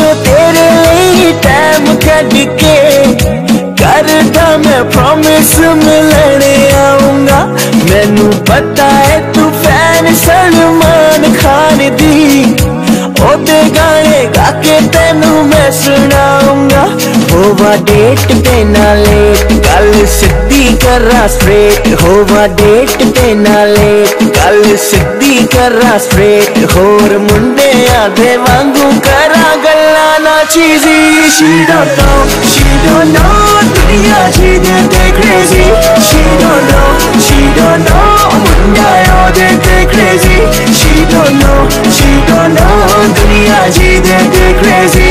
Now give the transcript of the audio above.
तेरे लिए time cut के करदा मैं प्रॉमिस मिलने आऊंगा। मैनू पता है तू फैन सलमान खान दी, ओदे गाने गा के तेनू मैं सुनाऊंगा। होवा डेट पे ना लेट, गल सिद्धी करा स्ट्रेट। होवा डेट पे ना लेट, गल सिद्धी करा स्ट्रेट। होर मुंडे आधे वांगू करा गल्ला ना चीजी। She don't know दुनिया जी दे crazy। She don't know Munda yo they crazy। She don't know दुनिया जी दे crazy।